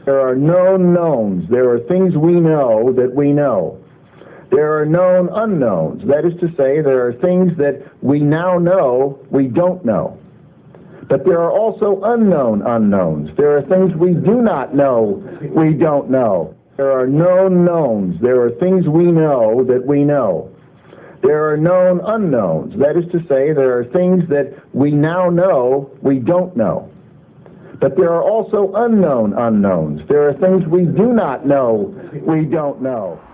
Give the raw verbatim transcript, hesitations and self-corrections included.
There are known knowns. There are things we know that we know. There are known unknowns. That is to say, there are things that we now know we don't know. But there are also unknown unknowns. There are things we do not know we don't know. There are known knowns. There are things we know that we know. There are known unknowns. That is to say, there are things that we now know we don't know. But there are also unknown unknowns. There are things we do not know we don't know.